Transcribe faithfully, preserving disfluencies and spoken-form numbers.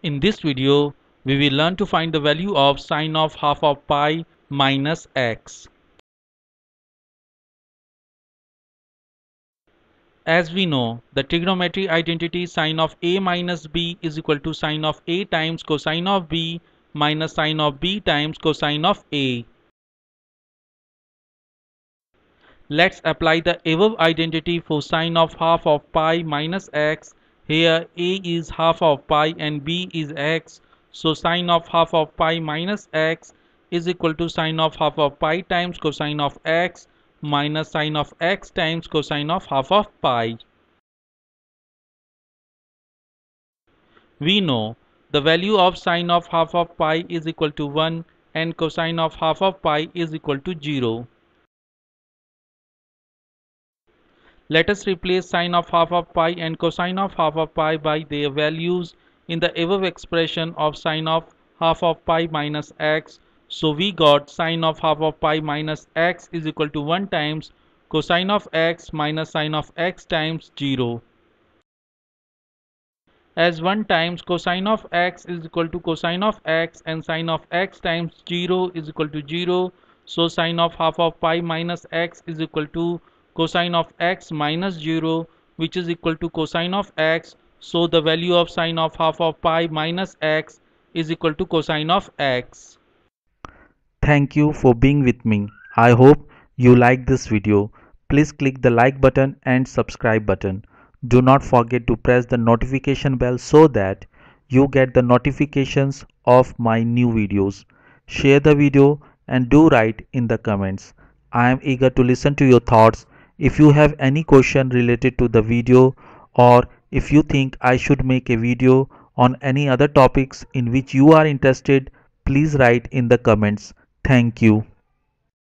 In this video, we will learn to find the value of sine of half of pi minus x. As we know, the trigonometry identity sine of a minus b is equal to sine of a times cosine of b minus sine of b times cosine of a. Let's apply the above identity for sine of half of pi minus x. Here a is half of pi and b is x. So sine of half of pi minus x is equal to sine of half of pi times cosine of x minus sine of x times cosine of half of pi. We know the value of sine of half of pi is equal to one and cosine of half of pi is equal to zero. Let us replace sine of half of pi and cosine of half of pi by their values in the above expression of sine of half of pi minus x. So we got sine of half of pi minus x is equal to one times cosine of x minus sine of x times zero. As one times cosine of x is equal to cosine of x and sine of x times zero is equal to zero. So sine of half of pi minus x is equal to cosine of x minus zero, which is equal to cosine of x. So the value of sine of half of pi minus x is equal to cosine of x. Thank you for being with me. I hope you like this video. Please click the like button and subscribe button. Do not forget to press the notification bell so that you get the notifications of my new videos. Share the video and do write in the comments. I am eager to listen to your thoughts. If you have any question related to the video, or if you think I should make a video on any other topics in which you are interested, please write in the comments. Thank you.